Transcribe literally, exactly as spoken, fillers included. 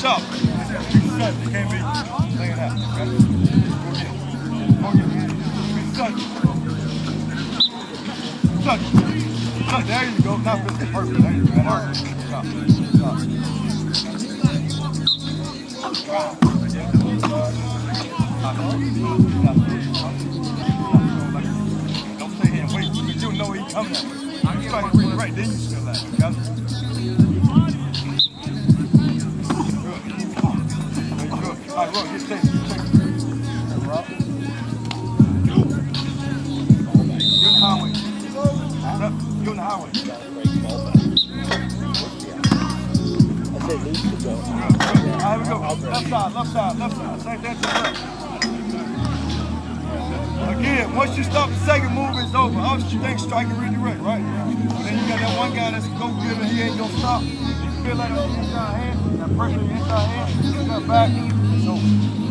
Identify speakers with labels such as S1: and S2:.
S1: stop. You set. You can't be laying out. Okay? Go get it. Go get it. Be such. Such. Such. There you go. Now this is perfect. There you go. That hurt. Stop. Stop. Stop. Don't stay here and wait. You know he's coming that way. You try to read it right, then you still like it. Got it? Good. Very good. All right, Rob, get taken. Get taken. Rob. You're in the highway. You're in the highway.
S2: I said leave to go.
S1: Good, good. All right, here we go. Left side, left side, left side. Same that to the left. Again, once you stop the second move, it's over. Obviously, you think striking really right, right? But then you got that one guy that's go good and he ain't gonna stop. You feel like on the inside hand, that pressure on the inside hand, you got back, it's over.